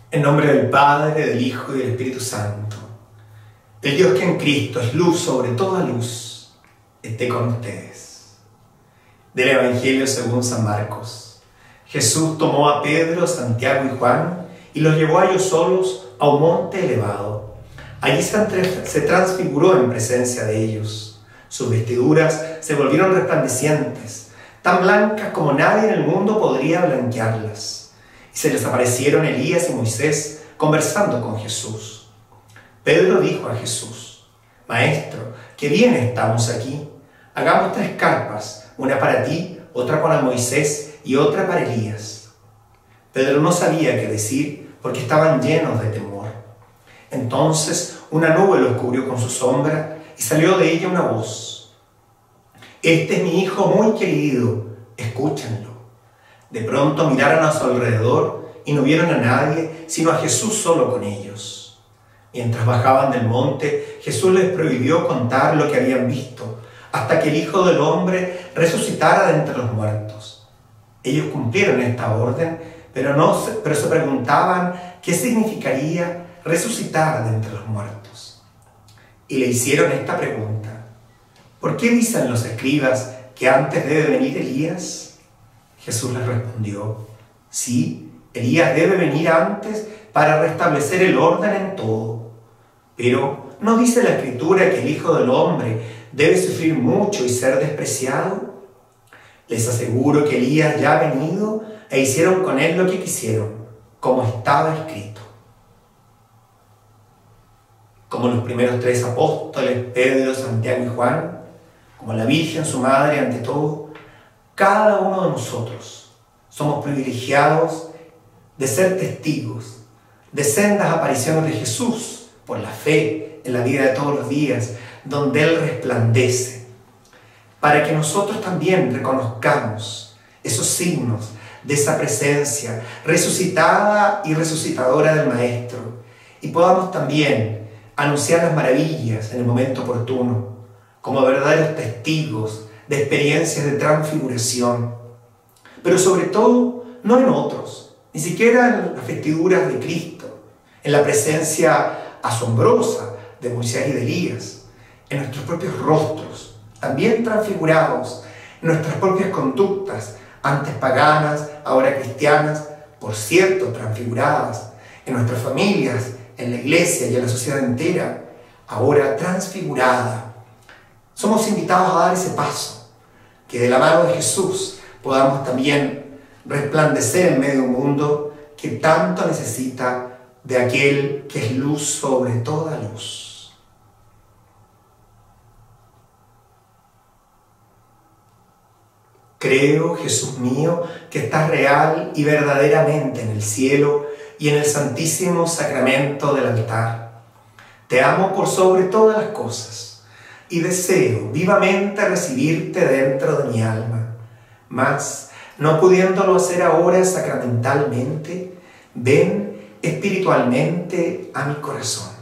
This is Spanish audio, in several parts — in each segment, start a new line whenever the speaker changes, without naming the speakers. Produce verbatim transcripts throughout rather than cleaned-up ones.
En nombre del Padre, del Hijo y del Espíritu Santo, el Dios que en Cristo es luz sobre toda luz, esté con ustedes. Del Evangelio según San Marcos. Jesús tomó a Pedro, Santiago y Juan y los llevó a ellos solos a un monte elevado. Allí se transfiguró en presencia de ellos. Sus vestiduras se volvieron resplandecientes, tan blancas como nadie en el mundo podría blanquearlas. Y se les aparecieron Elías y Moisés conversando con Jesús. Pedro dijo a Jesús: Maestro, qué bien estamos aquí. Hagamos tres carpas, una para ti, otra para Moisés y otra para Elías. Pedro no sabía qué decir porque estaban llenos de temor. Entonces una nube los cubrió con su sombra y salió de ella una voz: Este es mi hijo muy querido, escúchenlo. De pronto miraron a su alrededor y no vieron a nadie, sino a Jesús solo con ellos. Mientras bajaban del monte, Jesús les prohibió contar lo que habían visto, hasta que el Hijo del Hombre resucitara de entre los muertos. Ellos cumplieron esta orden, pero, no se, pero se preguntaban qué significaría resucitar de entre los muertos. Y le hicieron esta pregunta: ¿por qué dicen los escribas que antes debe venir Elías? Jesús les respondió: sí, Elías debe venir antes para restablecer el orden en todo. Pero ¿no dice la Escritura que el Hijo del Hombre debe sufrir mucho y ser despreciado? Les aseguro que Elías ya ha venido e hicieron con él lo que quisieron, como estaba escrito. Como los primeros tres apóstoles, Pedro, Santiago y Juan, como la Virgen, su madre, ante todo, cada uno de nosotros somos privilegiados de ser testigos de sendas apariciones de Jesús por la fe en la vida de todos los días, donde Él resplandece, para que nosotros también reconozcamos esos signos de esa presencia resucitada y resucitadora del Maestro, y podamos también anunciar las maravillas en el momento oportuno, como verdaderos testigos de experiencias de transfiguración, pero sobre todo no en otros, ni siquiera en las vestiduras de Cristo, en la presencia asombrosa de Moisés y de Elías, en nuestros propios rostros, también transfigurados, en nuestras propias conductas, antes paganas, ahora cristianas, por cierto, transfiguradas, en nuestras familias, en la iglesia y en la sociedad entera, ahora transfigurada. Somos invitados a dar ese paso, que de la mano de Jesús podamos también resplandecer en medio de un mundo que tanto necesita de aquel que es luz sobre toda luz. Creo, Jesús mío, que estás real y verdaderamente en el cielo y en el santísimo sacramento del altar. Te amo por sobre todas las cosas y deseo vivamente recibirte dentro de mi alma. Mas, no pudiéndolo hacer ahora sacramentalmente, ven espiritualmente a mi corazón.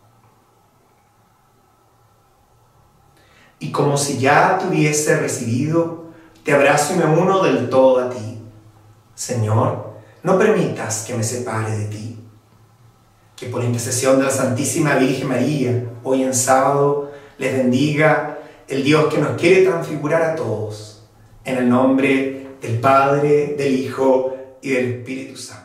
Y como si ya te hubiese recibido, te abrazo y me uno del todo a ti. Señor, no permitas que me separe de ti. Que por la intercesión de la Santísima Virgen María, hoy en sábado, les bendiga el Dios que nos quiere transfigurar a todos. En el nombre del Padre, del Hijo y del Espíritu Santo.